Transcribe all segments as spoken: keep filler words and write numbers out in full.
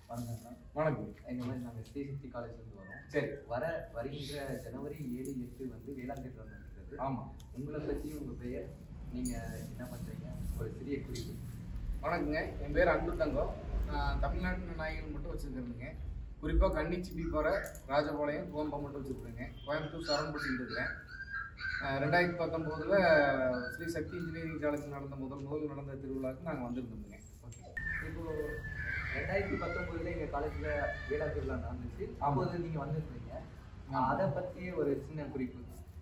வணக்கம். வணக்கம். எங்கள் மாதிரி நாங்கள் ஸ்ரீ சக்தி காலேஜ்லேருந்து வரோம். சரி. வர வருகின்ற ஜனவரி ஏழு எட்டு வந்து வேளாண் தேட்டர் வந்துருக்கிறது. ஆமாம். உங்களை பற்றி உங்கள் பெயர், நீங்கள் என்ன பண்ணுறீங்க, ஒரு சிறிய குறிப்பு. வணக்கங்க. என் பேர் அன்பு தங்கம். நான் தமிழ்நாட்டு நாய்கள் மட்டும் வச்சுருக்கிறேங்க. குறிப்பாக கன்னிச்சிப்பி போகிற ராஜபாளையம் கோம்பை மட்டும் வச்சுருக்கேங்க. கோயம்புத்தூர் சரவணப்பட்டியில் இருக்கிறேன். ரெண்டாயிரத்தி பத்தொம்போதில் ஸ்ரீ சக்தி இன்ஜினியரிங் காலேஜில் நடந்த முதல் முதல் நடந்த திருவிழாவுக்கு நாங்கள் வந்திருந்தோங்க. ஓகே. இப்போது ரெண்டாயிரத்தி பத்தொம்போதில் எங்கள் காலேஜில் வேளாண் திருவிழா நடந்துச்சு. அப்போது நீங்கள் வந்திருந்தீங்க. அதை பற்றிய ஒரு சின்ன குறிப்பு.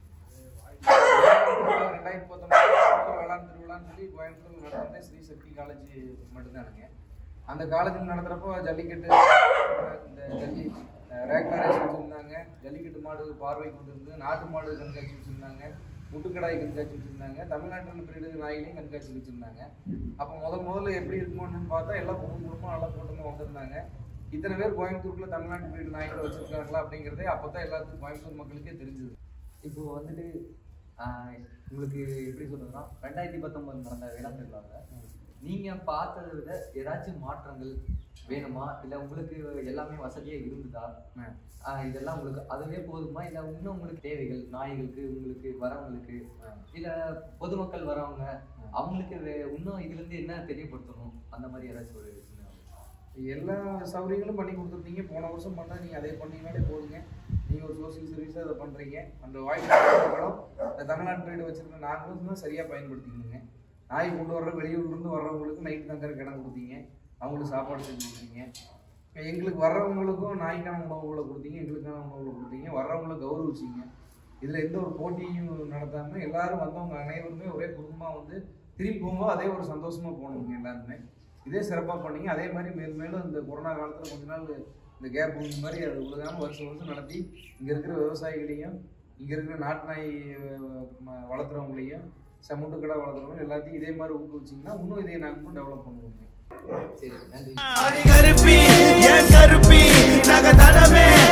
ரெண்டாயிரத்தி பத்தொன்பது வேளாண் திருவிழான்னு சொல்லி கோயம்புத்தூர் நடந்த ஸ்ரீ சக்தி காலேஜ் மட்டும்தானுங்க. அந்த காலேஜில் நடத்துகிறப்போ ஜல்லிக்கட்டு, இந்த ஜல்லி ரேக் மேரேஜ் வச்சுருந்தாங்க, ஜல்லிக்கட்டு மாடு பார்வைக்கு வந்துருந்து, நாட்டு மாடு கண்காட்சி வச்சுருந்தாங்க, முட்டுக்கடாய் கண்காட்சி வச்சுருந்தாங்க, தமிழ்நாட்டில் பிரீடு நாயிலையும் கண்காட்சி வச்சுருந்தாங்க. அப்போ முதல் முதல்ல எப்படி இருக்குமோன்னு பார்த்தா எல்லாம் குடும்பம் குடும்பம் நல்லா கூட்டமாக வந்திருந்தாங்க. இத்தனை பேர் கோயம்புத்தூருக்குள்ள தமிழ்நாட்டு பிரீடு நாய்களை வச்சுருக்காங்களா அப்படிங்கிறதே அப்போ தான் எல்லாத்துக்கும் கோயம்புத்தூர் மக்களுக்கே தெரிஞ்சுது. இப்போ வந்துட்டு உங்களுக்கு எப்படி சொல்றதுன்னா, ரெண்டாயிரத்தி பத்தொன்பது நடந்த வேளாண் திருவிழாவில் நீங்கள் பார்த்ததை விட ஏதாச்சும் மாற்றங்கள் வேணுமா, இல்லை உங்களுக்கு எல்லாமே வசதியாக இருந்ததா, இதெல்லாம் உங்களுக்கு அதுவே போதுமா, இல்லை இன்னும் உங்களுக்கு தேவைகள் நாய்களுக்கு, உங்களுக்கு வரவங்களுக்கு, இல்லை பொதுமக்கள் வரவங்க அவங்களுக்கு இன்னும் இதுலேருந்து என்ன தெரியப்படுத்தணும், அந்த மாதிரி ஏதாச்சும் ஒரு எல்லா சௌகரியங்களும் பண்ணி கொடுத்துருந்தீங்க. போன வருஷம் பண்ணால் நீங்கள் அதை பண்ணீங்கனாலே போதுங்க. நீங்கள் ஒரு சோசியல் சர்வீஸாக அதை பண்ணுறீங்க. அந்த வாய்ப்புகளும் இந்த தமிழ்நாட்டு பிரீடு வச்சுருக்க நாங்களும் தான் சரியாக பயன்படுத்திக்கணுங்க. நாய் கொண்டு வர்ற வெளியூர்லேருந்து வர்றவங்களுக்கு நைட்டு தங்கறதுக்கு இடம் கொடுத்தீங்க, அவங்களுக்கு சாப்பாடு செஞ்சு கொடுத்தீங்க. எங்களுக்கு வர்றவங்களுக்கும் நாய்க்கான உணவுகளை கொடுத்தீங்க, எங்களுக்கான உணவுகளை கொடுத்தீங்க, வர்றவங்களை கௌரவிச்சிங்க. இதில் எந்த ஒரு போட்டியும் நடத்தாமல் எல்லாரும் வந்தவங்க அனைவருமே ஒரே குடும்பமாக வந்து திரும்பி போகும்போது அதே ஒரு சந்தோஷமாக போகணுங்க. எல்லாருமே இதே சிறப்பாக பண்ணீங்க. அதே மாதிரி மேலும் மேலும் இந்த கொரோனா காலத்தில் கொஞ்ச நாள் இந்த கேப் இந்த மாதிரி அது உலகாமல் வருஷம் வருஷம் நடத்தி இங்கே இருக்கிற விவசாயிகளையும், இங்கே இருக்கிற நாட்டு நாய் வளர்த்துறவங்களையும், சமுட்டு கடை வளர்த்துறவங்க எல்லாத்தையும் இதே மாதிரி ஊக்குவிச்சிங்கன்னா இன்னும் இதை நாங்கள் இன்னும் டெவலப் பண்ணுவோங்க. சரி, நன்றி.